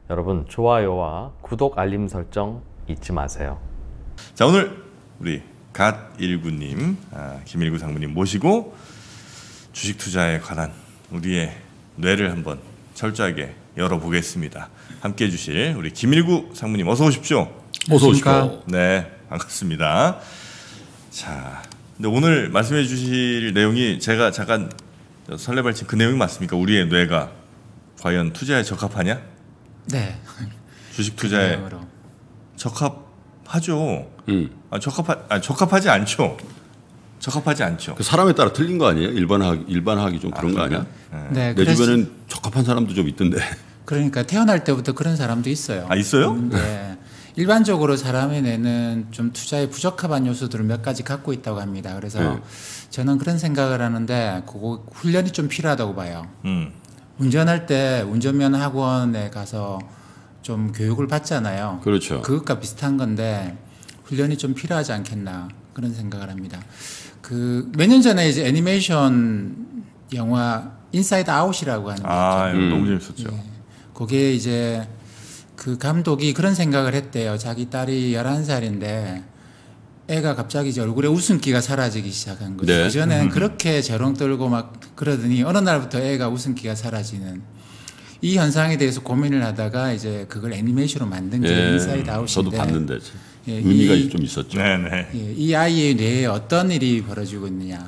여러분 좋아요와 구독 알림 설정 잊지 마세요. 자, 오늘 우리 갓19님, 김일구 상무님 모시고 주식 투자에 관한 우리의 뇌를 한번 철저하게 열어보겠습니다. 함께 해주실 우리 김일구 상무님 어서 오십시오. 어서 오십시오. 네, 반갑습니다. 자, 근데 오늘 말씀해 주실 내용이 제가 잠깐 설레발친 그 내용이 맞습니까? 우리의 뇌가 과연 투자에 적합하냐? 네. 주식 투자에 적합하죠. 적합하지 않죠. 적합하지 않죠. 그 사람에 따라 틀린 거 아니에요? 일반화하기 좀 그런 거 아니야? 네. 내 주변엔 적합한 사람도 좀 있던데. 그러니까 태어날 때부터 그런 사람도 있어요. 아, 있어요? 네. 일반적으로 사람의 뇌는 좀 투자에 부적합한 요소들을 몇 가지 갖고 있다고 합니다. 그래서 저는 그런 생각을 하는데 그거 훈련이 좀 필요하다고 봐요. 운전할 때 운전면 학원에 가서 좀 교육을 받잖아요. 그렇죠. 그것과 비슷한 건데 훈련이 좀 필요하지 않겠나 그런 생각을 합니다. 그 몇 년 전에 이제 애니메이션 영화 인사이드 아웃이라고 하는 거 있죠. 너무 재밌었죠. 예. 거기에 이제 그 감독이 그런 생각을 했대요. 자기 딸이 11살인데 애가 갑자기 이제 얼굴에 웃음기가 사라지기 시작한 거죠. 네. 그전에는 그렇게 재롱 떨고 막 그러더니 어느 날부터 애가 웃음기가 사라지는 이 현상에 대해서 고민을 하다가 이제 그걸 애니메이션으로 만든 게 인사이드 아웃인데 저도 봤는데 예, 의미가 좀 있었죠. 네네. 예, 이 아이의 뇌에 어떤 일이 벌어지고 있느냐.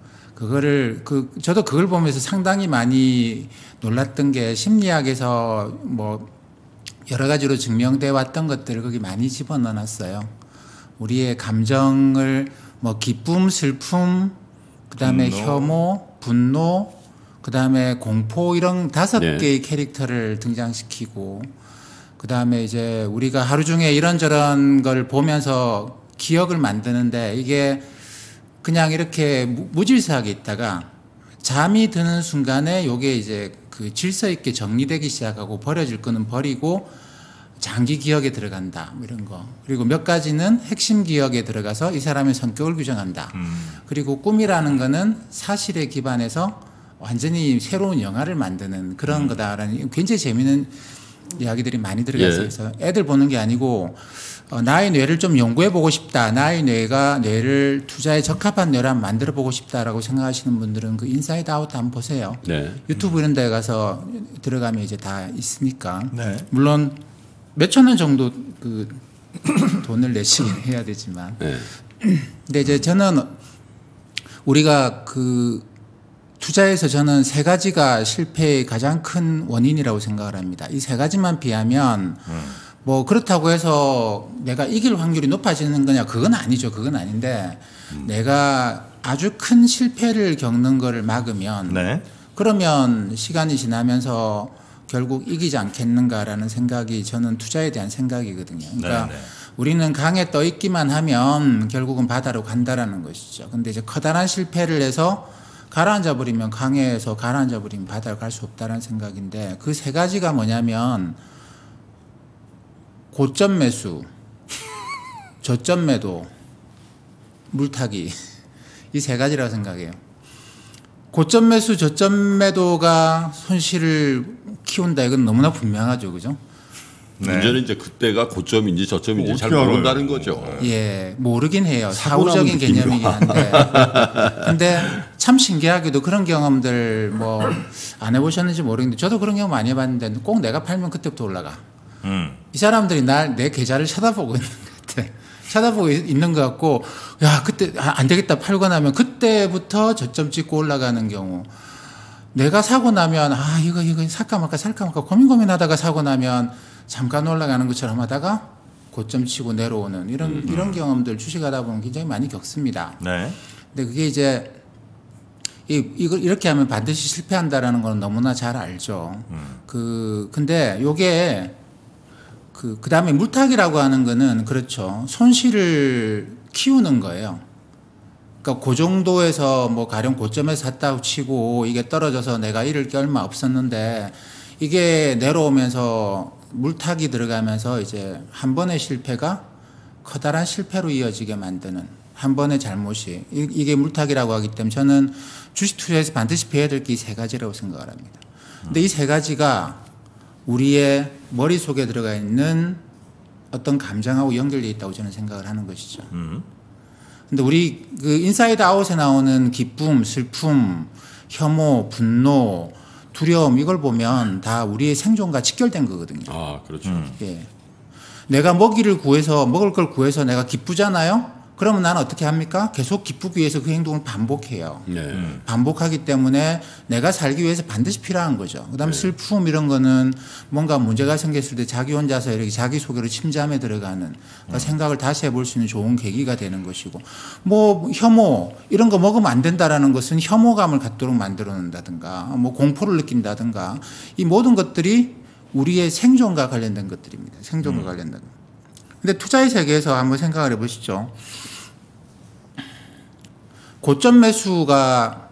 그거를 저도 그걸 보면서 상당히 많이 놀랐던 게 심리학에서 뭐 여러 가지로 증명돼 왔던 것들을 거기 많이 집어넣어놨어요. 우리의 감정을 뭐 기쁨, 슬픔, 그다음에 혐오, 분노, 그다음에 공포 이런 5개의 캐릭터를 등장시키고 그다음에 이제 우리가 하루 중에 이런저런 걸 보면서 기억을 만드는데 이게 그냥 이렇게 무질서하게 있다가 잠이 드는 순간에 요게 이제 그 질서 있게 정리되기 시작하고 버려질 거는 버리고 장기 기억에 들어간다 뭐 이런 거. 그리고 몇 가지는 핵심 기억에 들어가서 이 사람의 성격을 규정한다. 그리고 꿈이라는 거는 사실에 기반해서 완전히 새로운 영화를 만드는 그런 거다라는 굉장히 재미있는 이야기들이 많이 들어가 있어요. 그래서 애들 보는 게 아니고 나의 뇌를 좀 연구해 보고 싶다. 나의 뇌를 투자에 적합한 뇌를 한번 만들어 보고 싶다라고 생각하시는 분들은 그 인사이드 아웃 한번 보세요. 네. 유튜브 이런 데 가서 들어가면 이제 다 있으니까. 네. 물론 몇천 원 정도 그 돈을 내시긴 해야 되지만. 근데 이제 저는 우리가 그 투자에서 저는 3가지가 실패의 가장 큰 원인이라고 생각을 합니다. 이 3가지만 비하면 뭐 그렇다고 해서 내가 이길 확률이 높아지는 거냐 그건 아니죠. 그건 아닌데 내가 아주 큰 실패를 겪는 거를 막으면 그러면 시간이 지나면서 결국 이기지 않겠는가라는 생각이 저는 투자에 대한 생각이거든요. 그러니까 우리는 강에 떠 있기만 하면 결국은 바다로 간다라는 것이죠. 근데 이제 커다란 실패를 해서 가라앉아 버리면 강에서 가라앉아 버리면 바다로 갈 수 없다는 생각인데 그 3가지가 뭐냐면 고점 매수, 저점 매도, 물타기 이 3가지라고 생각해요. 고점 매수, 저점 매도가 손실을 키운다 이건 너무나 분명하죠, 그죠? 문제는 이제 그때가 고점인지 저점인지 잘 모른다는 거죠. 예, 모르긴 해요. 사후적인 개념이긴 한데. 근데 참 신기하게도 그런 경험들 뭐 안 해보셨는지 모르겠는데 저도 그런 경험 많이 해봤는데 꼭 내가 팔면 그때부터 올라가. 이 사람들이 내 계좌를 쳐다보고 있는 것 같아. 쳐다보고 있는 것 같고, 야, 그때, 안 되겠다 팔고 나면 그때부터 저점 찍고 올라가는 경우. 내가 사고 나면, 이거 살까 말까 고민하다가 사고 나면 잠깐 올라가는 것처럼 하다가 고점 치고 내려오는 이런 경험들 주식하다 보면 굉장히 많이 겪습니다. 네. 근데 그게 이제 이걸 이렇게 하면 반드시 실패한다라는 건 너무나 잘 알죠. 근데 요게 그 다음에 물타기라고 하는 거는 그렇죠. 손실을 키우는 거예요. 그러니까 그 정도에서 뭐 가령 고점에서 샀다고 치고 이게 떨어져서 내가 잃을 게 얼마 없었는데 이게 내려오면서 물타기 들어가면서 이제 한 번의 실패가 커다란 실패로 이어지게 만드는 한 번의 잘못이 이게 물타기라고 하기 때문에 저는 주식 투자에서 반드시 배워야 될 게 이 3가지라고 생각을 합니다. 근데 이 3가지가 우리의 머릿속에 들어가 있는 어떤 감정하고 연결되어 있다고 저는 생각을 하는 것이죠. 근데 우리 그 인사이드 아웃에 나오는 기쁨, 슬픔, 혐오, 분노, 두려움 이걸 보면 다 우리의 생존과 직결된 거거든요. 아, 그렇죠. 예. 내가 먹을 걸 구해서 내가 기쁘잖아요? 그러면 나는 어떻게 합니까? 계속 기쁘기 위해서 그 행동을 반복해요. 네. 반복하기 때문에 내가 살기 위해서 반드시 필요한 거죠. 그 다음에 네. 슬픔 이런 거는 뭔가 문제가 생겼을 때 자기 혼자서 이렇게 자기 속으로 침잠에 들어가는 그러니까 생각을 다시 해볼 수 있는 좋은 계기가 되는 것이고 뭐 혐오 이런 거 먹으면 안 된다라는 것은 혐오감을 갖도록 만들어 놓는다든가 뭐 공포를 느낀다든가 이 모든 것들이 우리의 생존과 관련된 것들입니다. 생존과 관련된 것. 근데 투자의 세계에서 한번 생각을 해보시죠. 고점 매수가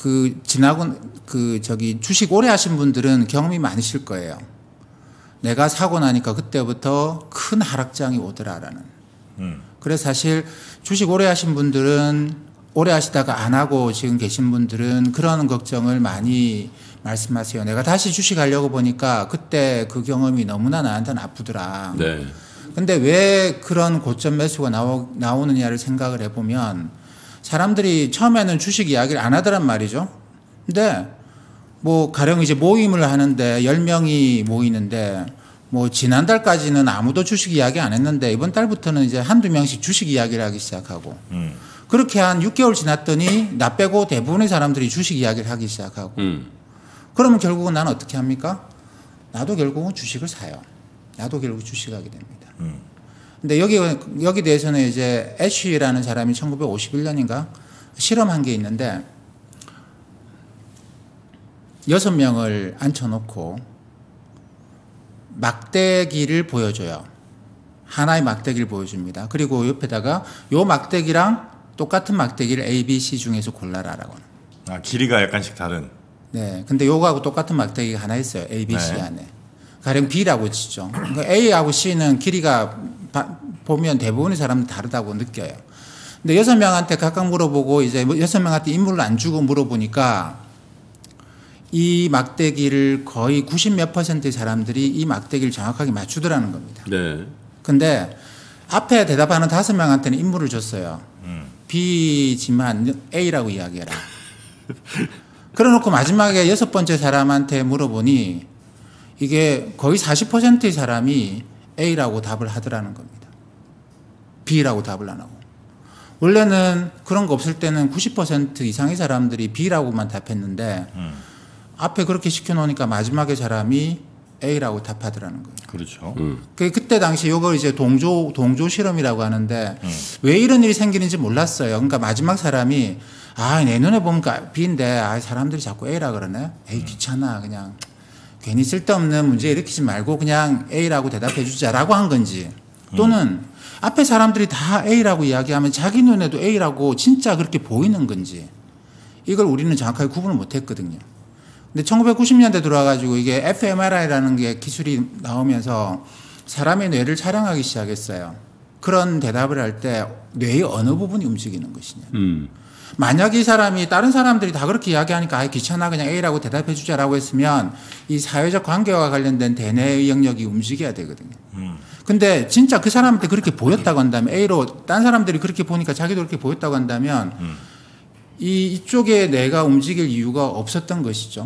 주식 오래 하신 분들은 경험이 많으실 거예요. 내가 사고 나니까 그때부터 큰 하락장이 오더라라는. 그래서 사실 주식 오래 하신 분들은 오래 하시다가 안 하고 지금 계신 분들은 그런 걱정을 많이 말씀하세요. 내가 다시 주식 하려고 보니까 그때 그 경험이 너무나 나한테는 아프더라. 네. 근데 왜 그런 고점 매수가 나오느냐를 생각을 해보면 사람들이 처음에는 주식 이야기를 안 하더란 말이죠. 근데 뭐 가령 이제 모임을 하는데 10명이 모이는데 뭐 지난달까지는 아무도 주식 이야기 안 했는데 이번 달부터는 이제 한두 명씩 주식 이야기를 하기 시작하고 그렇게 한 6개월 지났더니 나 빼고 대부분의 사람들이 주식 이야기를 하기 시작하고 그러면 결국은 나는 어떻게 합니까? 나도 결국은 주식을 사요. 나도 결국 주식하게 됩니다. 근데 여기 대해서는 이제 애쉬라는 사람이 1951년인가 실험한 게 있는데 6명을 앉혀놓고 막대기를 보여줘요. 하나의 막대기를 보여줍니다. 그리고 옆에다가 요 막대기랑 똑같은 막대기를 A, B, C 중에서 골라라라고. 아, 길이가 약간씩 다른. 네. 근데 요거하고 똑같은 막대기가 하나 있어요. A, B, C 네. 안에. 가령 B라고 치죠. 그러니까 A하고 C는 길이가 보면 대부분의 사람은 다르다고 느껴요. 근데 6명한테 각각 물어보고 이제 6명한테 인물을 안 주고 물어보니까 이 막대기를 거의 90몇 %의 사람들이 이 막대기를 정확하게 맞추더라는 겁니다. 네. 근데 앞에 대답하는 5명한테는 인물을 줬어요. B지만 A라고 이야기해라. 그래놓고 마지막에 6번째 사람한테 물어보니 이게 거의 40%의 사람이 A라고 답을 하더라는 겁니다. B라고 답을 안 하고. 원래는 그런 거 없을 때는 90% 이상의 사람들이 B라고만 답했는데 앞에 그렇게 시켜놓으니까 마지막에 사람이 A라고 답하더라는 거예요. 그렇죠. 그때 당시 이걸 이제 동조 실험이라고 하는데 왜 이런 일이 생기는지 몰랐어요. 그러니까 마지막 사람이 내 눈에 보면 B인데 사람들이 자꾸 A라 그러네. 에이 귀찮아 그냥 괜히 쓸데없는 문제 일으키지 말고 그냥 A라고 대답해 주자라고 한 건지 또는 앞에 사람들이 다 A라고 이야기하면 자기 눈에도 A라고 진짜 그렇게 보이는 건지 이걸 우리는 정확하게 구분을 못 했거든요. 근데 1990년대 들어와가지고 이게 fMRI라는 게 기술이 나오면서 사람의 뇌를 촬영하기 시작했어요. 그런 대답을 할 때 뇌의 어느 부분이 움직이는 것이냐. 만약 이 사람이 다른 사람들이 다 그렇게 이야기하니까 귀찮아 그냥 A라고 대답해 주자라고 했으면 이 사회적 관계와 관련된 대뇌의 영역이 움직여야 되거든요. 근데 진짜 그 사람한테 그렇게 보였다고 한다면 A로 딴 사람들이 그렇게 보니까 자기도 그렇게 보였다고 한다면 이쪽에 뇌가 움직일 이유가 없었던 것이죠.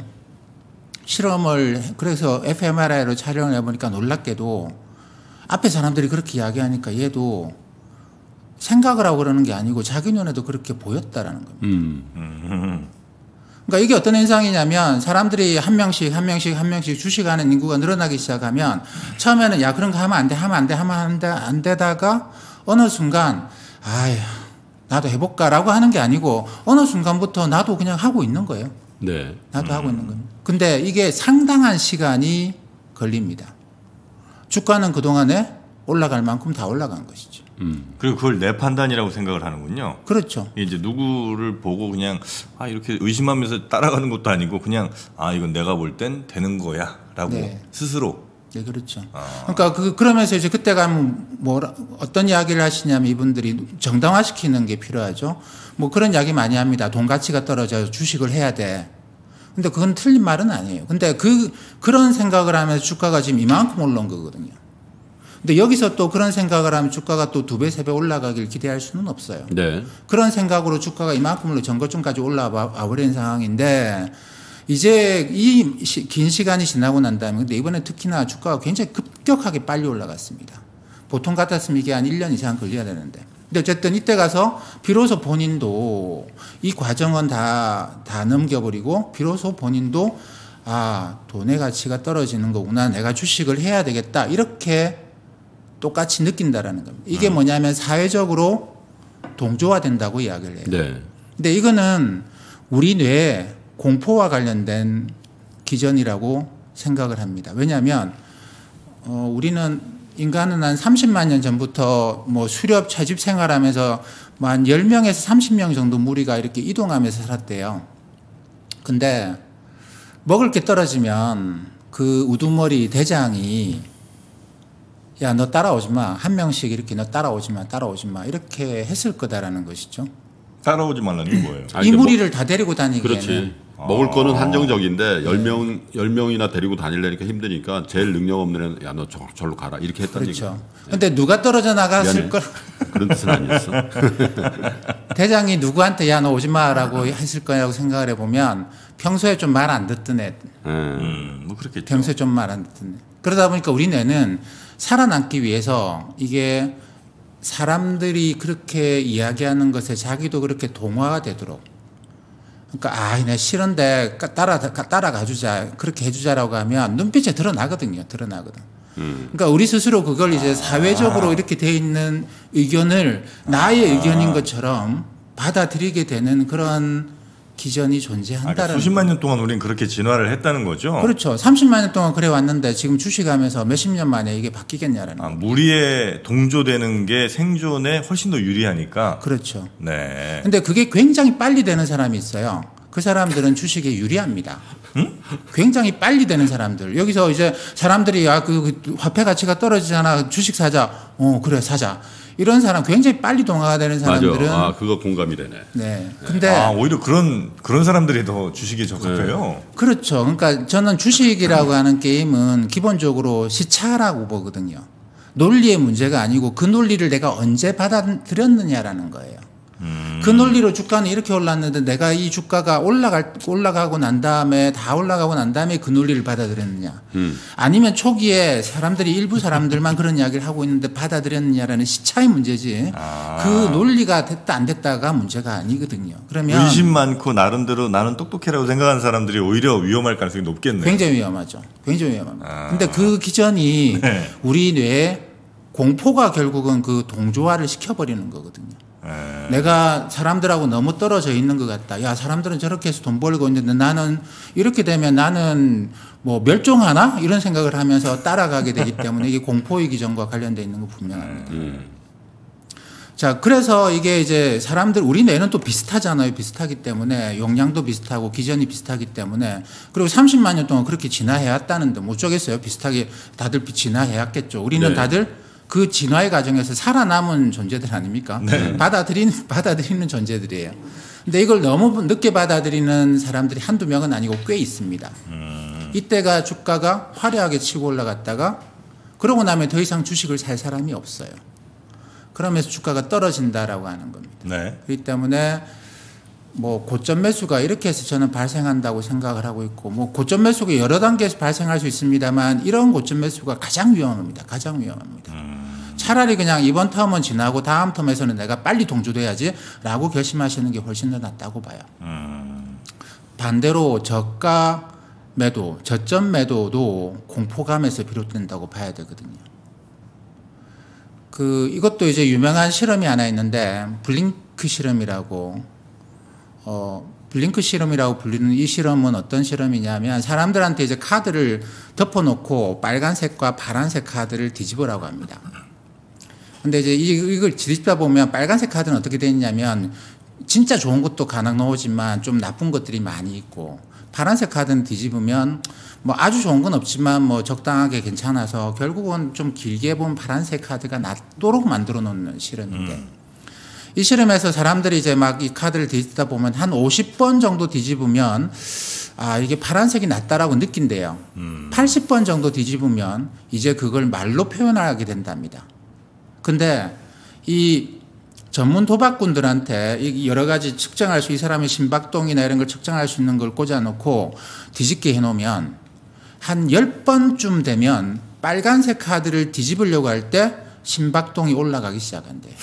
그래서 fMRI로 촬영을 해보니까 놀랍게도 앞에 사람들이 그렇게 이야기하니까 얘도 생각을 하고 그러는 게 아니고 자기 눈에도 그렇게 보였다라는 겁니다. 그러니까 이게 어떤 현상이냐면 사람들이 한 명씩 주식하는 인구가 늘어나기 시작하면 처음에는 그런 거 하면 안 되다가 어느 순간 나도 해볼까라고 하는 게 아니고 어느 순간부터 나도 그냥 하고 있는 거예요. 네. 나도 하고 있는 겁니다. 근데 이게 상당한 시간이 걸립니다. 주가는 그동안에 올라갈 만큼 다 올라간 것이죠. 그리고 그걸 내 판단이라고 생각을 하는군요. 그렇죠. 이제 누구를 보고 그냥 이렇게 의심하면서 따라가는 것도 아니고 그냥 이건 내가 볼 땐 되는 거야라고 네. 스스로. 네, 그렇죠. 그러니까 그러면서 이제 그때 가면 어떤 이야기를 하시냐면 이분들이 정당화시키는 게 필요하죠. 뭐 그런 이야기 많이 합니다. 돈 가치가 떨어져서 주식을 해야 돼. 근데 그건 틀린 말은 아니에요. 근데 그런 생각을 하면서 주가가 지금 이만큼 올라온 거거든요. 근데 여기서 또 그런 생각을 하면 주가가 또 2배, 3배 올라가길 기대할 수는 없어요. 네. 그런 생각으로 주가가 이만큼으로 전고점까지 올라와 버린 상황인데 이제 이 긴 시간이 지나고 난 다음에 근데 이번에 특히나 주가가 굉장히 급격하게 빨리 올라갔습니다. 보통 같았으면 이게 한 1년 이상 걸려야 되는데. 근데 어쨌든 이때 가서 비로소 본인도 이 과정은 다 넘겨버리고 비로소 본인도 아, 돈의 가치가 떨어지는 거구나. 내가 주식을 해야 되겠다. 이렇게 똑같이 느낀다라는 겁니다. 이게 뭐냐면 사회적으로 동조화된다고 이야기를 해요. 네. 근데 이거는 우리 뇌에 공포와 관련된 기전이라고 생각을 합니다. 왜냐하면 우리는 인간은 한 30만 년 전부터 뭐 수렵 채집 생활하면서 뭐 한 10명에서 30명 정도 무리가 이렇게 이동하면서 살았대요. 근데 먹을 게 떨어지면 그 우두머리 대장이 야, 너 따라오지 마. 한 명씩 이렇게 너 따라오지 마. 이렇게 했을 거다라는 것이죠. 따라오지 말라는 게 뭐예요? 아니, 이 무리를 다 데리고 다니기에는. 그렇지. 먹을 거는 한정적인데 10명이나 데리고 다니려니까 힘드니까 제일 능력 없는 애는 야, 너 절로 가라. 이렇게 했다는 얘기죠. 그렇죠. 근데 누가 떨어져 나갔을 걸. 그런 뜻은 아니었어. 대장이 누구한테 야, 너 오지 마라고 했을 거라고 생각을 해보면 평소에 좀 말 안 듣던 애. 뭐 그렇겠죠. 평소에 좀 말 안 듣던 애. 그러다 보니까 우리 뇌는 살아남기 위해서 이게 사람들이 그렇게 이야기하는 것에 자기도 그렇게 동화가 되도록 그러니까 내 싫은데 따라가 주자 그렇게 해주자라고 하면 눈빛에 드러나거든요. 그러니까 우리 스스로 그걸 이제 사회적으로 이렇게 돼 있는 의견을 나의 의견인 것처럼 받아들이게 되는 그런 기전이 존재한다는 그러니까 수십만 년 동안 우리는 그렇게 진화를 했다는 거죠. 그렇죠. 30만 년 동안 그래 왔는데 지금 주식하면서 몇십 년 만에 이게 바뀌겠냐라는 거예요. 무리에 동조되는 게 생존에 훨씬 더 유리하니까. 그렇죠. 네. 근데 그게 굉장히 빨리 되는 사람이 있어요. 그 사람들은 주식에 유리합니다. 굉장히 빨리 되는 사람들. 여기서 이제 사람들이 그 화폐 가치가 떨어지잖아. 주식 사자. 그래 사자. 이런 사람 굉장히 빨리 동화가 되는 사람들은 맞아. 그거 공감이 되네. 네. 근데 오히려 그런 사람들이 더 주식에 적합해요. 네. 그렇죠. 그러니까 저는 주식이라고 하는 게임은 기본적으로 시차라고 보거든요. 논리의 문제가 아니고 그 논리를 내가 언제 받아들였느냐라는 거예요. 그 논리로 주가는 이렇게 올랐는데 내가 이 주가가 올라가고 난 다음에 그 논리를 받아들였느냐. 아니면 초기에 일부 사람들만 그런 이야기를 하고 있는데 받아들였느냐라는 시차의 문제지. 그 논리가 됐다 안 됐다가 문제가 아니거든요. 그러면 의심 많고 나름대로 나는 똑똑해라고 생각하는 사람들이 오히려 위험할 가능성이 높겠네요. 굉장히 위험하죠. 굉장히 위험합니다. 근데 그 기전이 우리 뇌에 공포가 결국은 그 동조화를 시켜버리는 거거든요. 내가 사람들하고 너무 떨어져 있는 것 같다. 야, 사람들은 저렇게 해서 돈 벌고 있는데 나는 이렇게 되면 나는 뭐 멸종하나? 이런 생각을 하면서 따라가게 되기 때문에 이게 공포의 기전과 관련되어 있는 거 분명합니다. 자, 그래서 이게 이제 우리 뇌는 또 비슷하잖아요. 비슷하기 때문에 용량도 비슷하고 기전이 비슷하기 때문에 그리고 30만 년 동안 그렇게 진화해왔다는데 못 쪼겠어요. 비슷하게 다들 진화해왔겠죠. 우리는 네. 다들 그 진화의 과정에서 살아남은 존재들 아닙니까? 네. 받아들이는 존재들이에요. 근데 이걸 너무 늦게 받아들이는 사람들이 한두 명은 아니고 꽤 있습니다. 이때가 주가가 화려하게 치고 올라갔다가 그러고 나면 더 이상 주식을 살 사람이 없어요. 그러면서 주가가 떨어진다라고 하는 겁니다. 네. 그렇기 때문에 뭐 고점 매수가 이렇게 해서 저는 발생한다고 생각을 하고 있고 뭐 고점 매수가 여러 단계에서 발생할 수 있습니다만 이런 고점 매수가 가장 위험합니다. 가장 위험합니다. 차라리 그냥 이번 텀은 지나고 다음 텀에서는 내가 빨리 동조돼야지라고 결심하시는 게 훨씬 더 낫다고 봐요. 반대로 저가 매도, 저점 매도도 공포감에서 비롯된다고 봐야 되거든요. 이것도 이제 유명한 실험이 하나 있는데 블링크 실험이라고 블링크 실험이라고 불리는 이 실험은 어떤 실험이냐면 사람들한테 이제 카드를 덮어놓고 빨간색과 파란색 카드를 뒤집으라고 합니다. 근데 이제 이걸 뒤집다 보면 빨간색 카드는 어떻게 되냐면 진짜 좋은 것도 가능 나오지만 좀 나쁜 것들이 많이 있고 파란색 카드는 뒤집으면 뭐 아주 좋은 건 없지만 뭐 적당하게 괜찮아서 결국은 좀 길게 본 파란색 카드가 낫도록 만들어 놓는 실험인데 이 실험에서 사람들이 이제 막 이 카드를 뒤집다 보면 한 50번 정도 뒤집으면 아, 이게 파란색이 낫다라고 느낀대요. 80번 정도 뒤집으면 이제 그걸 말로 표현하게 된답니다. 근데 이 전문 도박꾼들한테 이 여러 가지 측정할 수, 이 사람의 심박동이나 이런 걸 측정할 수 있는 걸 꽂아놓고 뒤집게 해놓으면 한 10번쯤 되면 빨간색 카드를 뒤집으려고 할 때 심박동이 올라가기 시작한대요.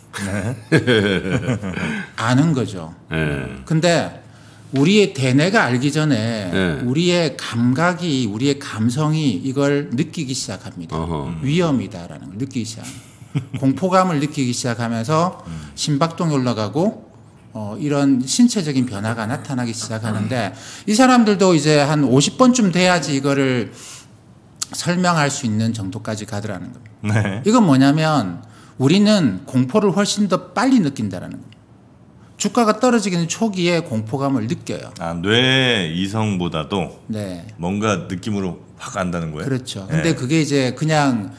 아는 거죠. 근데 우리의 대뇌가 알기 전에 우리의 감각이, 우리의 감성이 이걸 느끼기 시작합니다. 위험이다라는 걸 느끼기 시작합니다. 공포감을 느끼기 시작하면서 심박동이 올라가고 이런 신체적인 변화가 나타나기 시작하는데 이 사람들도 이제 한 50번쯤 돼야지 이거를 설명할 수 있는 정도까지 가더라는 겁니다. 네. 이건 뭐냐면 우리는 공포를 훨씬 더 빨리 느낀다라는 겁니다. 주가가 떨어지기는 초기에 공포감을 느껴요. 아, 뇌 이성보다도 네. 뭔가 느낌으로 확 안다는 거예요? 그렇죠. 네. 근데 그게 이제 그냥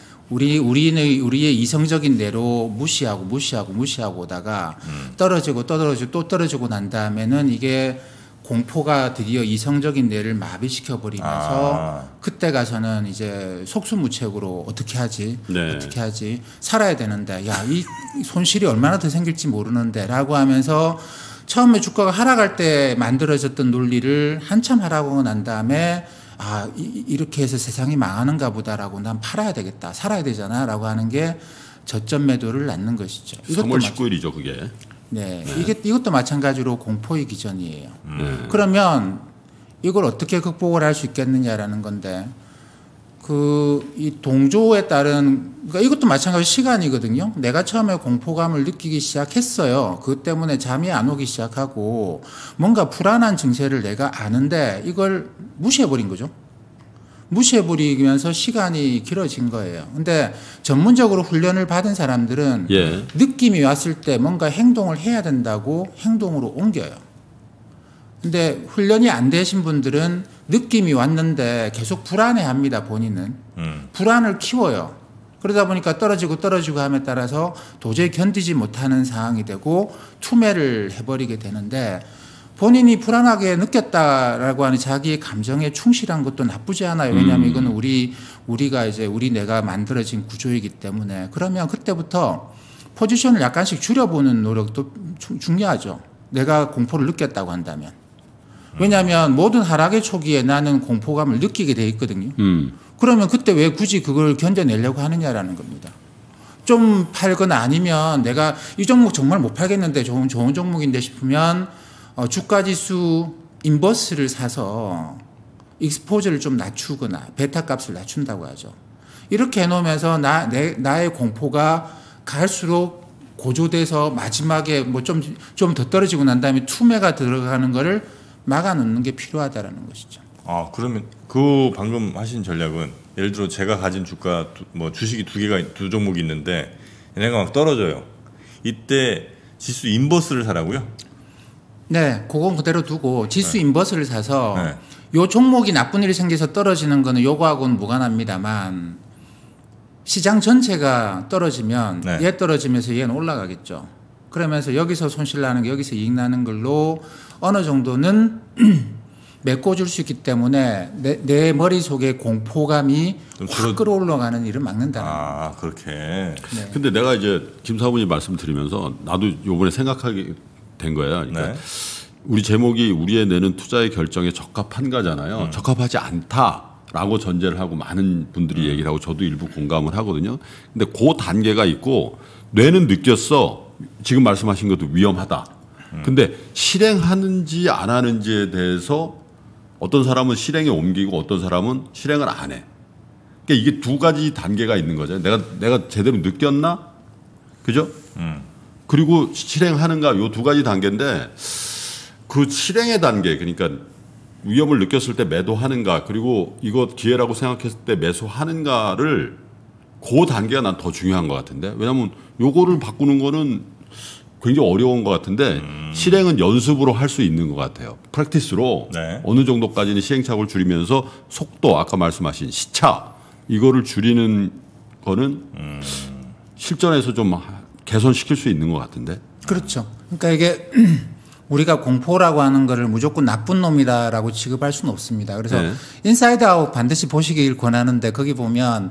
우리의 이성적인 뇌로 무시하고 오다가 떨어지고 또 떨어지고 난 다음에는 이게 공포가 드디어 이성적인 뇌를 마비시켜 버리면서 그때 가서는 이제 속수무책으로 어떻게 하지? 살아야 되는데 야, 이 손실이 얼마나 더 생길지 모르는데라고 하면서 처음에 주가가 하락할 때 만들어졌던 논리를 한참 하락하고 난 다음에 아, 이렇게 해서 세상이 망하는가 보다라고 난 팔아야 되겠다. 살아야 되잖아라고 하는 게 저점 매도를 낳는 것이죠. 3월 19일이죠, 그게. 네. 이것도 마찬가지로 공포의 기전이에요. 그러면 이걸 어떻게 극복을 할 수 있겠느냐라는 건데 이 동조에 따른, 그러니까 이것도 마찬가지로 시간이거든요. 내가 처음에 공포감을 느끼기 시작했어요. 그것 때문에 잠이 안 오기 시작하고 뭔가 불안한 증세를 내가 아는데 이걸 무시해버린 거죠. 무시해버리면서 시간이 길어진 거예요. 근데 전문적으로 훈련을 받은 사람들은 느낌이 왔을 때 뭔가 행동을 해야 된다고 행동으로 옮겨요. 근데 훈련이 안 되신 분들은 느낌이 왔는데 계속 불안해합니다. 본인은. 불안을 키워요. 그러다 보니까 떨어지고 함에 따라서 도저히 견디지 못하는 상황이 되고 투매를 해버리게 되는데 본인이 불안하게 느꼈다라고 하는 자기의 감정에 충실한 것도 나쁘지 않아요. 왜냐하면 이거는 우리가 이제 우리 뇌가 만들어진 구조이기 때문에. 그러면 그때부터 포지션을 약간씩 줄여보는 노력도 중요하죠. 내가 공포를 느꼈다고 한다면. 왜냐하면 모든 하락의 초기에 나는 공포감을 느끼게 돼 있거든요. 그러면 그때 왜 굳이 그걸 견뎌내려고 하느냐라는 겁니다. 좀 팔거나 아니면 내가 이 종목 정말 못 팔겠는데 좋은 종목인데 싶으면 주가지수 인버스를 사서 익스포저를 좀 낮추거나 베타 값을 낮춘다고 하죠. 이렇게 해놓으면서 나의 공포가 갈수록 고조돼서 마지막에 뭐 좀 더 떨어지고 난 다음에 투매가 들어가는 거를 막아놓는 게 필요하다라는 것이죠. 아, 그러면 그 방금 하신 전략은 예를 들어 제가 가진 주가 뭐 주식이 두 종목이 있는데 얘네가 막 떨어져요. 이때 지수 인버스를 사라고요? 네, 그건 그대로 두고 지수 인버스를 사서 요 종목이 나쁜 일이 생겨서 떨어지는 거는 요거하고는 무관합니다만 시장 전체가 떨어지면 얘 떨어지면서 얘는 올라가겠죠. 그러면서 여기서 손실 나는 게 여기서 이익 나는 걸로 어느 정도는 메꿔줄 수 있기 때문에 내 머릿속에 공포감이 확 끌어올라가는 일을 막는다는 거예요. 아, 그렇게. 네. 근데 내가 이제 김 사부님 말씀드리면서 나도 요번에 생각하게 된 거예요. 그러니까 우리 제목이 우리의 뇌는 투자의 결정에 적합한가잖아요. 적합하지 않다라고 전제를 하고 많은 분들이 얘기를 하고 저도 일부 공감을 하거든요. 근데 그 단계가 있고 뇌는 느꼈어. 지금 말씀하신 것도 위험하다. 근데 실행하는지 안 하는지에 대해서 어떤 사람은 실행에 옮기고 어떤 사람은 실행을 안 해. 그러니까 이게 두 가지 단계가 있는 거죠. 내가 제대로 느꼈나? 그죠? 그리고 실행하는가 요 두 가지 단계인데 그 실행의 단계, 그러니까 위험을 느꼈을 때 매도하는가, 그리고 이거 기회라고 생각했을 때 매수하는가를 그 단계가 난 더 중요한 것 같은데. 왜냐하면 요거를 바꾸는 거는 굉장히 어려운 것 같은데 실행은 연습으로 할 수 있는 것 같아요. 프랙티스로 어느 정도까지는 시행착오를 줄이면서 속도, 아까 말씀하신 시차 이거를 줄이는 거는 실전에서 좀 개선시킬 수 있는 것 같은데. 그렇죠. 그러니까 이게 우리가 공포라고 하는 거를 무조건 나쁜 놈이다라고 취급할 수는 없습니다. 그래서 네. 인사이드 아웃 반드시 보시길 권하는데 거기 보면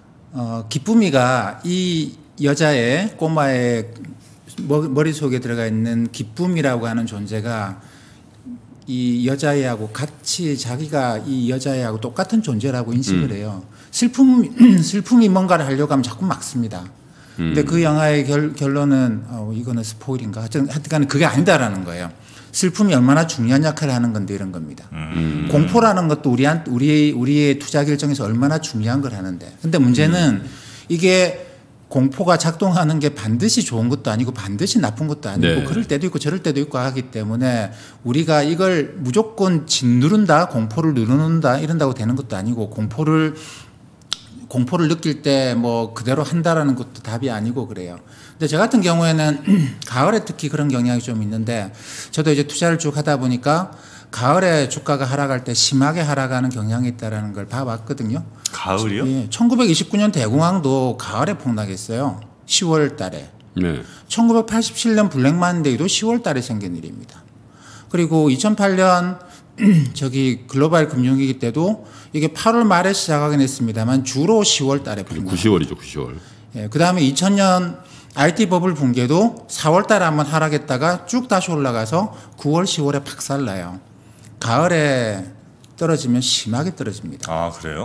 기쁨이가 이 여자의 꼬마의 머릿속에 들어가 있는 기쁨이라고 하는 존재가 이 여자애하고 같이 자기가 이 여자애하고 똑같은 존재라고 인식을 해요. 슬픔이 뭔가를 하려고 하면 자꾸 막습니다. 근데 그 영화의 결론은 이거는 스포일인가? 하여튼 그게 아니다라는 거예요. 슬픔이 얼마나 중요한 역할을 하는 건데 이런 겁니다. 공포라는 것도 우리의 투자 결정에서 얼마나 중요한 걸 하는데. 근데 문제는 이게 공포가 작동하는 게 반드시 좋은 것도 아니고 반드시 나쁜 것도 아니고 네. 그럴 때도 있고 저럴 때도 있고 하기 때문에 우리가 이걸 무조건 짓누른다, 공포를 누른다 이런다고 되는 것도 아니고 공포를 느낄 때 뭐 그대로 한다라는 것도 답이 아니고 그래요. 근데 저 같은 경우에는 가을에 특히 그런 경향이 좀 있는데 저도 이제 투자를 쭉 하다 보니까 가을에 주가가 하락할 때 심하게 하락하는 경향이 있다라는 걸 봐봤거든요. 가을이요? 예, 1929년 대공황도 가을에 폭락했어요. 10월 달에. 네. 1987년 블랙만데이도 10월 달에 생긴 일입니다. 그리고 2008년 저기 글로벌 금융위기 때도 이게 8월 말에 시작하긴 했습니다만 주로 10월 달에 폭락. 9시월이죠, 9시월. 예, 그다음에 2000년 IT 버블 붕괴도 4월 달에 한번 하락했다가 쭉 다시 올라가서 9월, 10월에 박살나요. 가을에 떨어지면 심하게 떨어집니다. 아 그래요?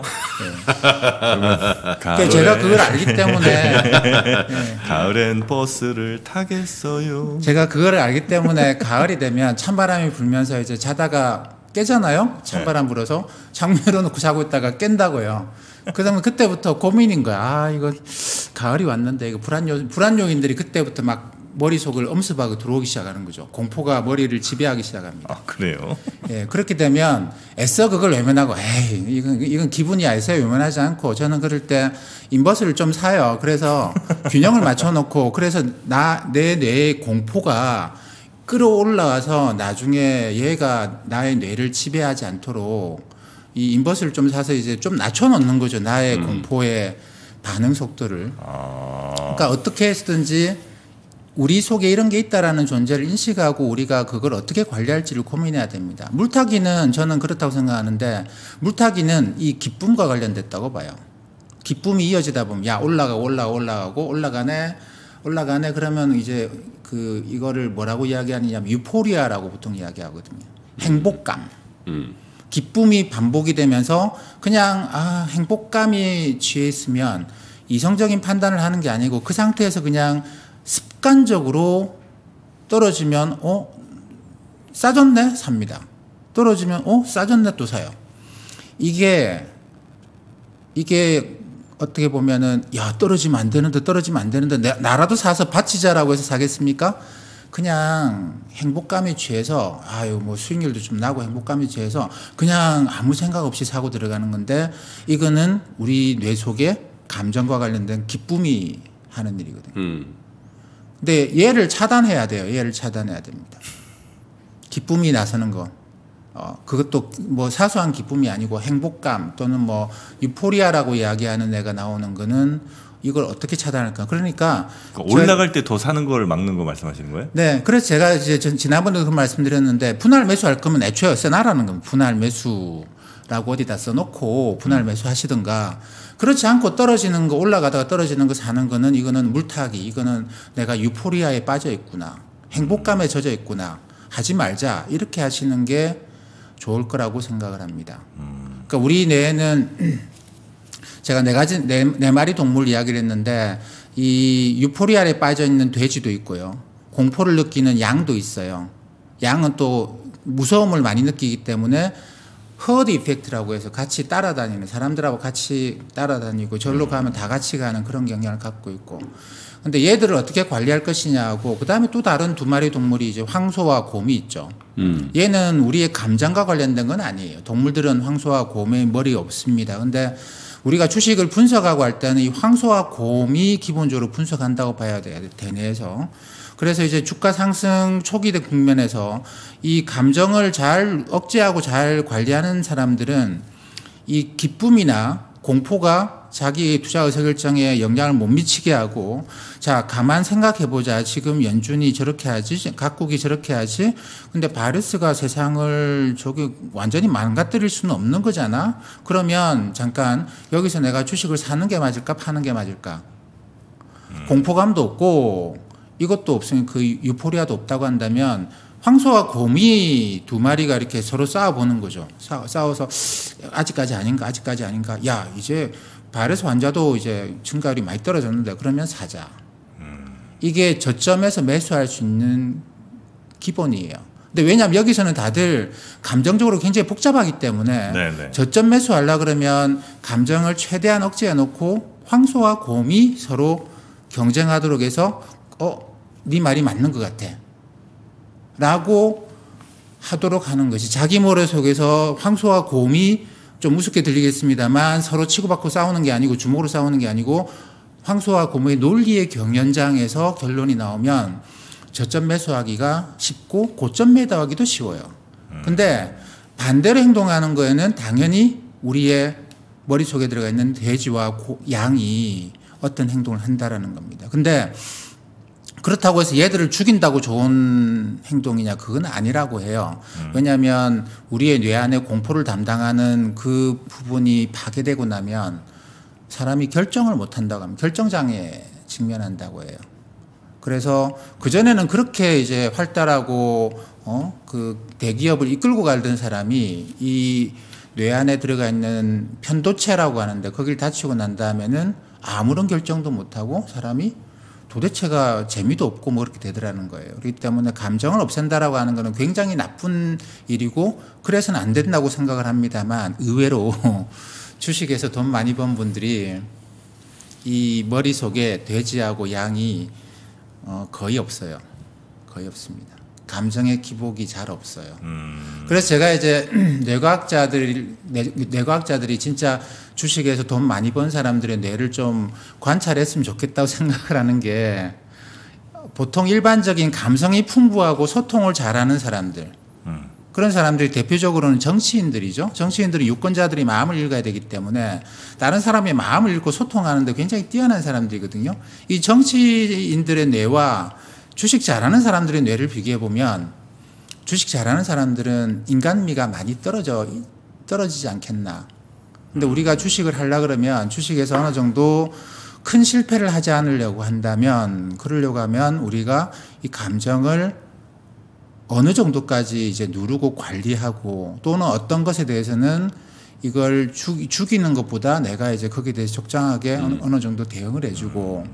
그러니까 제가 그걸 알기 때문에 가을엔 버스를 타겠어요. 제가 그걸 알기 때문에 가을이 되면 찬바람이 불면서 이제 자다가 깨잖아요. 찬바람 불어서 창문으로 놓고 자고 있다가 깬다고요. 그다음에 그때부터 고민인 거야. 아 이거 가을이 왔는데 이거 불안 요인들이 그때부터 막 머릿속을 엄습하고 들어오기 시작하는 거죠. 공포가 머리를 지배하기 시작합니다. 아 그래요? 예, 그렇게 되면 애써 그걸 외면하고 에이 이건 기분이야 애써 외면하지 않고 저는 그럴 때 인버스를 좀 사요. 그래서 균형을 맞춰놓고 그래서 내 뇌의 공포가 끌어올라와서 나중에 얘가 나의 뇌를 지배하지 않도록 이 인버스를 좀 사서 이제 좀 낮춰놓는 거죠. 나의 공포의 반응 속도를. 그러니까 어떻게 했든지 우리 속에 이런 게 있다라는 존재를 인식하고 우리가 그걸 어떻게 관리할지를 고민해야 됩니다. 물타기는 저는 그렇다고 생각하는데 물타기는 이 기쁨과 관련됐다고 봐요. 기쁨이 이어지다 보면 야 올라가고 올라가네 그러면 이제 이거를 뭐라고 이야기하느냐면 유포리아라고 보통 이야기하거든요. 행복감. 기쁨이 반복이 되면서 그냥 행복감이 취해 있으면 이성적인 판단을 하는 게 아니고 그 상태에서 그냥 습관적으로 떨어지면 싸졌네 삽니다. 떨어지면 싸졌네 또 사요. 이게 어떻게 보면은 야 떨어지면 안 되는데 나라도 사서 바치자라고 해서 사겠습니까? 그냥 행복감에 취해서 뭐 수익률도 좀 나고 행복감에 취해서 그냥 아무 생각 없이 사고 들어가는 건데 이거는 우리 뇌 속에 감정과 관련된 기쁨이 하는 일이거든요. 근데 얘를 차단해야 돼요. 얘를 차단해야 됩니다. 기쁨이 나서는 거. 그것도 뭐 사소한 기쁨이 아니고 행복감 또는 뭐 유포리아라고 이야기하는 애가 나오는 거는 이걸 어떻게 차단할까? 그러니까 올라갈 때 더 사는 걸 막는 거 말씀하시는 거예요? 네. 그래서 제가 이제 지난번에도 그 말씀드렸는데 분할 매수할 거면 애초에 써놔라는 겁니다. 분할 매수라고 어디다 써놓고 분할 매수 하시든가 그렇지 않고 떨어지는 거 올라가다가 떨어지는 거 사는 거는 이거는 물타기 이거는 내가 유포리아에 빠져 있구나 행복감에 젖어 있구나 하지 말자 이렇게 하시는 게 좋을 거라고 생각을 합니다. 그러니까 우리 뇌에는 제가 네 마리 동물 이야기를 했는데 이 유포리아에 빠져 있는 돼지도 있고요. 공포를 느끼는 양도 있어요. 양은 또 무서움을 많이 느끼기 때문에 허드 이펙트라고 해서 같이 따라다니는 사람들하고 같이 따라다니고 절로 가면 다 같이 가는 그런 경향을 갖고 있고 근데 얘들을 어떻게 관리할 것이냐고 그다음에 또 다른 두 마리 동물이 이제 황소와 곰이 있죠. 얘는 우리의 감정과 관련된 건 아니에요. 동물들은 황소와 곰의 머리 없습니다. 근데 우리가 주식을 분석하고 할 때는 이 황소와 곰이 기본적으로 분석한다고 봐야 돼요. 대뇌에서. 그래서 이제 주가 상승 초기 국면에서 이 감정을 잘 억제하고 잘 관리하는 사람들은 이 기쁨이나 공포가 자기 투자 의사결정에 영향을 못 미치게 하고, 자, 가만 생각해보자. 지금 연준이 저렇게 하지, 각국이 저렇게 하지. 근데 바이러스가 세상을 저기 완전히 망가뜨릴 수는 없는 거잖아. 그러면 잠깐 여기서 내가 주식을 사는 게 맞을까, 파는 게 맞을까? 공포감도 없고 이것도 없으면 그 유포리아도 없다고 한다면 황소와 곰이 두 마리가 이렇게 서로 싸워보는 거죠. 싸워서 아직까지 아닌가, 아직까지 아닌가. 야, 이제 바이러스 환자도 이제 증가율이 많이 떨어졌는데 그러면 사자. 이게 저점에서 매수할 수 있는 기본이에요. 근데 왜냐하면 여기서는 다들 감정적으로 굉장히 복잡하기 때문에 네네. 저점 매수하려 그러면 감정을 최대한 억제해 놓고 황소와 곰이 서로 경쟁하도록 해서 네 말이 맞는 것 같아 라고 하도록 하는 것이, 자기 모래 속에서 황소와 곰이 좀 우습게 들리겠습니다만 서로 치고받고 싸우는 게 아니고 주먹으로 싸우는 게 아니고 황소와 곰의 논리의 경연장에서 결론이 나오면 저점 매수하기가 쉽고 고점 매도하기도 쉬워요. 근데 반대로 행동하는 거에는 당연히 우리의 머릿속에 들어가 있는 돼지와 양이 어떤 행동을 한다라는 겁니다. 근데 그렇다고 해서 얘들을 죽인다고 좋은 행동이냐, 그건 아니라고 해요. 왜냐하면 우리의 뇌 안에 공포를 담당하는 그 부분이 파괴되고 나면 사람이 결정을 못한다고 하면 결정장애에 직면한다고 해요. 그래서 그전에는 그렇게 이제 활달하고 그 대기업을 이끌고 가던 사람이 이 뇌 안에 들어가 있는 편도체라고 하는데 거길 다치고 난 다음에는 아무런 결정도 못하고 사람이 도대체가 재미도 없고 뭐 그렇게 되더라는 거예요. 그렇기 때문에 감정을 없앤다라고 하는 것은 굉장히 나쁜 일이고 그래서는 안 된다고 생각을 합니다만, 의외로 주식에서 돈 많이 번 분들이 이 머릿속에 돼지하고 양이 거의 없어요. 거의 없습니다. 감정의 기복이 잘 없어요. 그래서 제가 이제 뇌과학자들이 진짜 주식에서 돈 많이 번 사람들의 뇌를 좀 관찰했으면 좋겠다고 생각을 하는 게, 보통 일반적인 감성이 풍부하고 소통을 잘하는 사람들, 그런 사람들이 대표적으로는 정치인들이죠. 정치인들은 유권자들이 마음을 읽어야 되기 때문에 다른 사람의 마음을 읽고 소통하는 데 굉장히 뛰어난 사람들이거든요. 이 정치인들의 뇌와 주식 잘하는 사람들의 뇌를 비교해 보면 주식 잘하는 사람들은 인간미가 많이 떨어지지 않겠나. 근데 우리가 주식을 하려 그러면 주식에서 어느 정도 큰 실패를 하지 않으려고 한다면, 그러려고 하면 우리가 이 감정을 어느 정도까지 이제 누르고 관리하고, 또는 어떤 것에 대해서는 이걸 죽이는 것보다 내가 이제 거기에 대해서 적당하게 어느 정도 대응을 해주고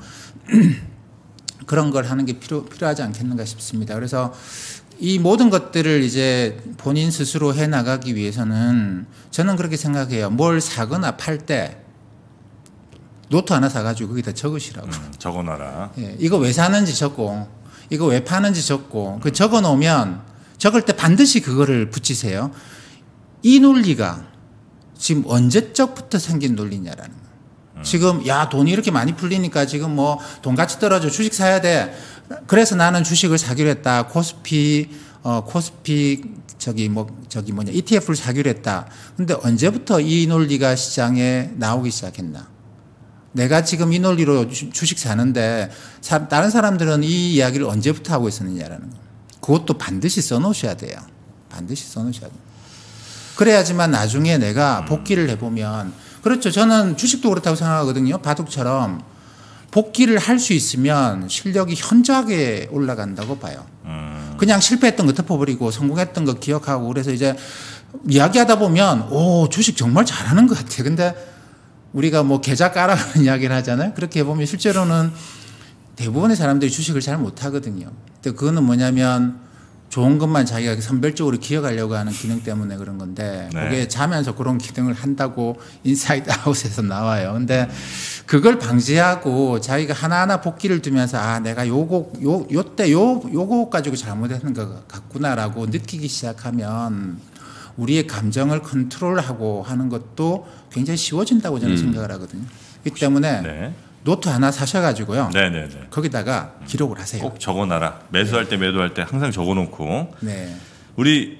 그런 걸 하는 게 필요하지 않겠는가 싶습니다. 그래서 이 모든 것들을 이제 본인 스스로 해 나가기 위해서는 저는 그렇게 생각해요. 뭘 사거나 팔 때 노트 하나 사가지고 거기다 적으시라고. 적어놔라. 예, 이거 왜 사는지 적고, 이거 왜 파는지 적고, 그 적어 놓으면 적을 때 반드시 그거를 붙이세요. 이 논리가 지금 언제적부터 생긴 논리냐라는 거. 지금 야, 돈이 이렇게 많이 풀리니까 지금 뭐 돈같이 떨어져, 주식 사야 돼. 그래서 나는 주식을 사기로 했다. 코스피 ETF를 사기로 했다. 근데 언제부터 이 논리가 시장에 나오기 시작했나? 내가 지금 이 논리로 주식 사는데 다른 사람들은 이 이야기를 언제부터 하고 있었느냐라는 거. 그것도 반드시 써놓으셔야 돼요. 반드시 써놓으셔야 돼요. 그래야지만 나중에 내가 복귀를 해보면, 그렇죠. 저는 주식도 그렇다고 생각하거든요. 바둑처럼 복귀를 할 수 있으면 실력이 현저하게 올라간다고 봐요. 그냥 실패했던 거 덮어버리고 성공했던 거 기억하고, 그래서 이제 이야기하다 보면 주식 정말 잘하는 것 같아요. 근데 우리가 뭐 계좌 깔아가는 이야기를 하잖아요. 그렇게 해보면 실제로는 대부분의 사람들이 주식을 잘 못하거든요. 근데 그거는 뭐냐면 좋은 것만 자기가 선별적으로 기억하려고 하는 기능 때문에 그런 건데, 네. 그게 자면서 그런 기능을 한다고 인사이드 아웃에서 나와요. 근데 그걸 방지하고 자기가 하나하나 복기를 두면서 내가 요때 요거 가지고 잘못했는 것 같구나라고 느끼기 시작하면 우리의 감정을 컨트롤하고 하는 것도 굉장히 쉬워진다고 저는 생각을 하거든요. 그렇기 때문에 네. 노트 하나 사셔가지고요. 네네네. 거기다가 기록을 하세요. 꼭 적어놔라. 매수할 때 매도할 때 항상 적어놓고. 네. 우리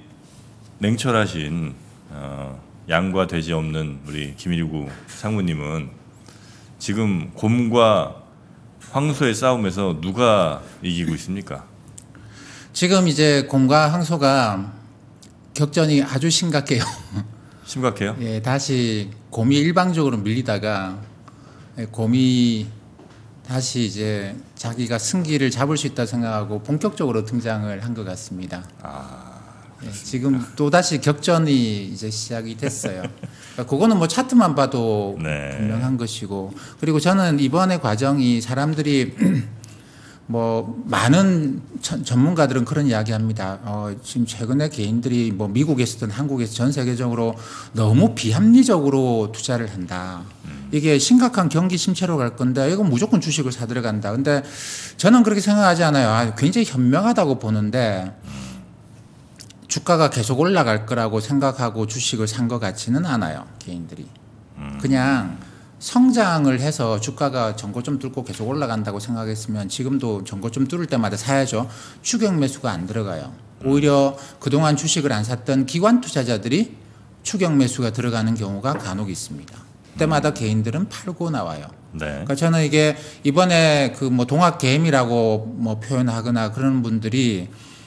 냉철하신 양과 돼지 없는 우리 김일구 상무님은 지금 곰과 황소의 싸움에서 누가 이기고 있습니까? 지금 이제 곰과 황소가 격전이 아주 심각해요. 심각해요? 예, 다시 곰이 일방적으로 밀리다가 곰이 다시 이제 자기가 승기를 잡을 수 있다 생각하고 본격적으로 등장을 한 것 같습니다. 예, 지금 또 다시 격전이 이제 시작이 됐어요. 그러니까 그거는 뭐 차트만 봐도 네. 분명한 것이고, 그리고 저는 이번의 과정이 사람들이 뭐 많은 전문가들은 그런 이야기합니다. 지금 최근에 개인들이 뭐 미국에서든 한국에서 전 세계적으로 너무 비합리적으로 투자를 한다. 이게 심각한 경기 침체로 갈 건데 이건 무조건 주식을 사 들어간다. 근데 저는 그렇게 생각하지 않아요. 굉장히 현명하다고 보는데 주가가 계속 올라갈 거라고 생각하고 주식을 산 것 같지는 않아요. 개인들이. 그냥 성장을 해서 주가가 전고점 뚫고 계속 올라간다고 생각했으면 지금도 전고점 뚫을 때마다 사야죠. 추격 매수가 안 들어가요. 오히려 그동안 주식을 안 샀던 기관 투자자들이 추격 매수가 들어가는 경우가 간혹 있습니다. 그때마다 개인들은 팔고 나와요. 네. 그러니까 저는 이게 이번에 그 뭐 동학개미라고 뭐 표현하거나 그런 분들이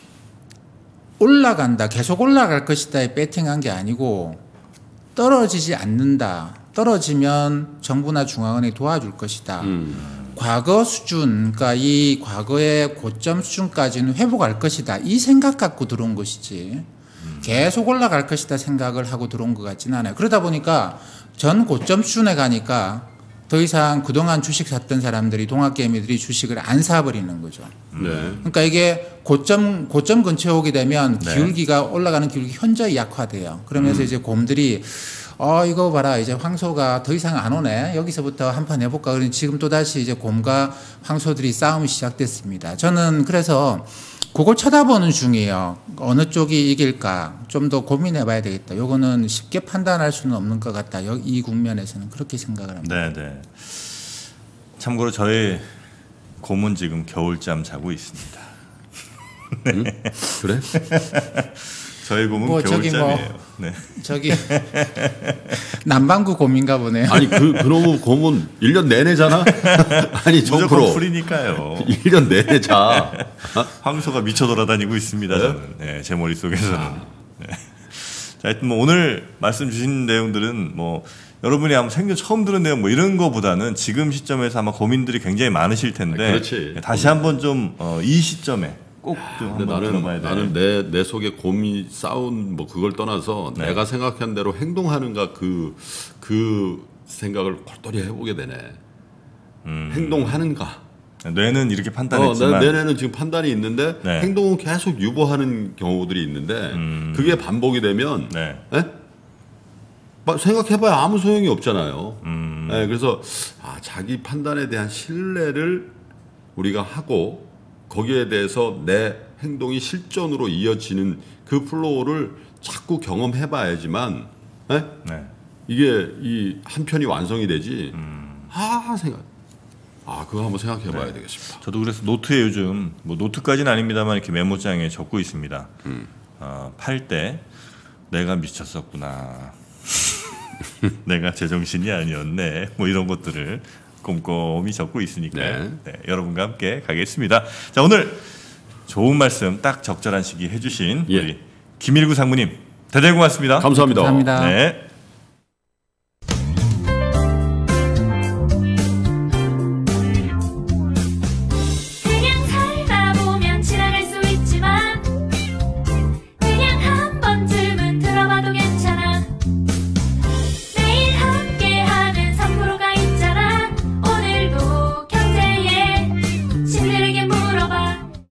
올라간다, 계속 올라갈 것이다에 배팅한 게 아니고 떨어지지 않는다. 떨어지면 정부나 중앙은행이 도와줄 것이다. 과거 수준, 그러니까 이 과거의 고점 수준까지는 회복할 것이다. 이 생각 갖고 들어온 것이지. 계속 올라갈 것이다 생각을 하고 들어온 것 같지는 않아요. 그러다 보니까 전 고점 수준에 가니까 더 이상 그동안 주식 샀던 사람들이 동학개미들이 주식을 안 사버리는 거죠. 네. 그러니까 이게 고점 근처에 오게 되면 네. 기울기가 올라가는 기울기 현저히 약화돼요. 그러면서 이제 곰들이 이거 봐라. 이제 황소가 더 이상 안 오네. 여기서부터 한판 해볼까. 그러니 지금 또다시 이제 곰과 황소들이 싸움이 시작됐습니다. 저는 그래서 그걸 쳐다보는 중이에요. 어느 쪽이 이길까. 좀 더 고민해 봐야 되겠다. 요거는 쉽게 판단할 수는 없는 것 같다. 이 국면에서는 그렇게 생각을 합니다. 네, 네. 참고로 저희 곰은 지금 겨울잠 자고 있습니다. 그래? 저희 곰은 뭐 저기 겨울잠이에요. 네. 저기 남반구 곰인가 보네요. 아니 그놈의 곰은 1년 내내잖아. 아니 무조건 정프로 풀이니까요. 1년 내내 자. 황소가 미쳐 돌아다니고 있습니다. 저는 네, 제 머릿속에서는. 네. 자, 하여튼 뭐 오늘 말씀 주신 내용들은 뭐 여러분이 아마 생전 처음 들은 내용 뭐 이런 거보다는 지금 시점에서 아마 고민들이 굉장히 많으실 텐데 그렇지. 다시 한번 좀 이 시점에 꼭 좀 근데 한번 들어봐야 돼요. 나는 내 속에 곰이 싸운 뭐 그걸 떠나서 네. 내가 생각한 대로 행동하는가 그 생각을 골똘히 해보게 되네. 행동하는가. 뇌는 이렇게 판단했지만 내내는 지금 판단이 있는데 네. 행동은 계속 유보하는 경우들이 있는데 그게 반복이 되면 네. 생각해봐야 아무 소용이 없잖아요. 네, 그래서 자기 판단에 대한 신뢰를 우리가 하고 거기에 대해서 내 행동이 실전으로 이어지는 그 플로우를 자꾸 경험해봐야지만 네? 이게 이 한 편이 완성이 되지. 그거 한번 생각해봐야 되겠습니다. 저도 그래서 노트에 요즘 뭐 노트까지는 아닙니다만 이렇게 메모장에 적고 있습니다. 팔 때 내가 미쳤었구나. 내가 제정신이 아니었네. 뭐 이런 것들을 꼼꼼히 적고 있으니까요. 네, 여러분과 함께 가겠습니다. 자, 오늘 좋은 말씀 딱 적절한 시기 해주신 우리 김일구 상무님 대단히 고맙습니다. 감사합니다. 감사합니다. 네.